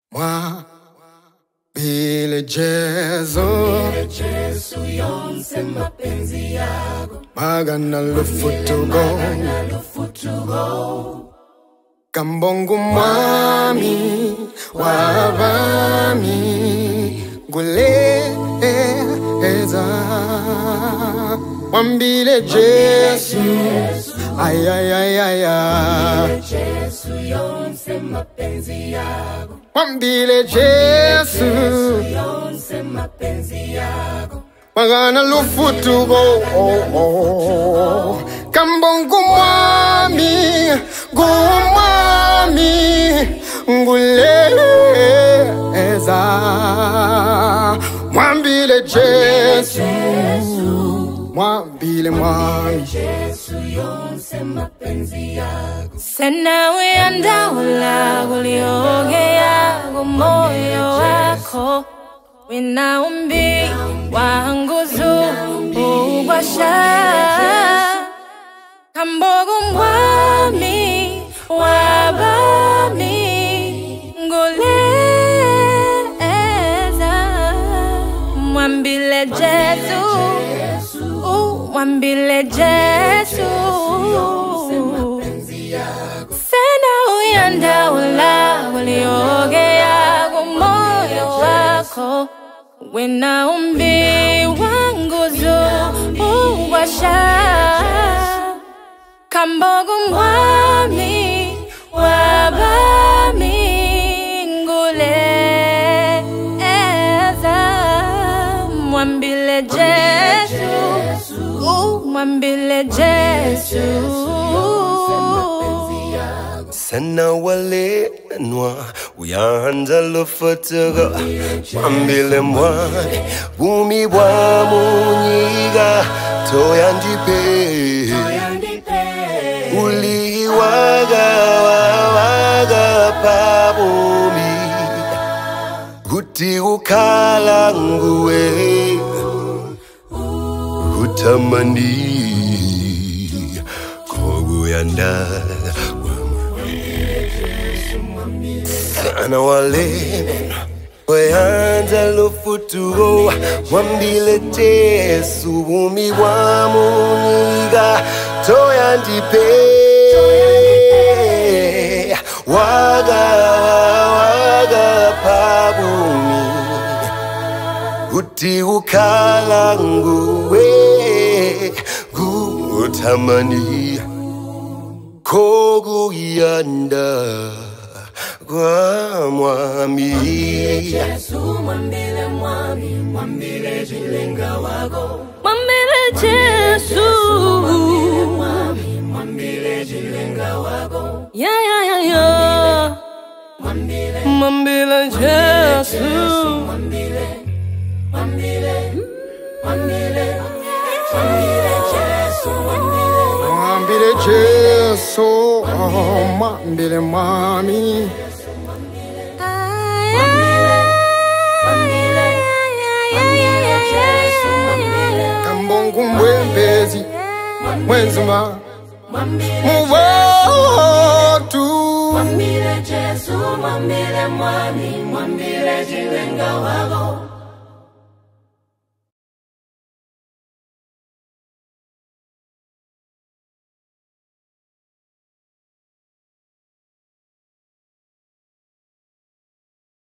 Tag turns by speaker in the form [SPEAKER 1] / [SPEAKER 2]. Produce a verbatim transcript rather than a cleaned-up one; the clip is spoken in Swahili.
[SPEAKER 1] Mwambile Jesu,
[SPEAKER 2] Jesu yonse mapenzi yako,
[SPEAKER 1] magana lufutugo, kambongu mwami wabami guleza. Mwambile Jesu, ay ay ay ay ay,
[SPEAKER 2] Jesu yonse mapenzi yako,
[SPEAKER 1] Mwambile Jesu,
[SPEAKER 2] yonse mapenzi yako,
[SPEAKER 1] magana lufutugo, oh, oh. Kambongu mwami gumwami nguleza. Mwambile Jesu, mwambile mwami
[SPEAKER 2] Jesu yonse mapenzi yako.
[SPEAKER 3] Sena uyanda ula uliogea moyo wako, wina umbi wanguzu uwasha, kambogu mwami wabami nguleza. Mwambile Jesu, uh, Mwambile Jesu, sena uyanda ula uliogea moyo wako, wina umbi wanguzu uwasha, kambogu mwami wabami nguleza. Mwambile Jesu, uh, Mwambile Jesu.
[SPEAKER 4] Sana wale nwa uyanda lufutugo, mwambile mwami umi wa munyiga toyandipe uli waga waga pabumi guti ukala nguwe utamani koguyanda. Sana wale weanza lufutugo, mwambile Jesu umi wa muniga toyandipe waga waga pabumi uti ukala nguwe gutamani koguyanda kwa mwami.
[SPEAKER 2] Jesu mwambile mwami, mwambile jilenga wako,
[SPEAKER 3] Mwambile Jesu,
[SPEAKER 2] mwami, mwambile jilenga wako,
[SPEAKER 3] ya ya ya ya,
[SPEAKER 2] mwambile,
[SPEAKER 3] Mwambile Jesu,
[SPEAKER 2] mwambile, mwambile, mwambile, mwambile Jesu, mwambile,
[SPEAKER 1] Mwambile Jesu, oh, mwambile mwami kambongu mwembezi mwenzuma muvotu.
[SPEAKER 2] mwambile Jesu, mwambile mwami, mwambile jilenga wako.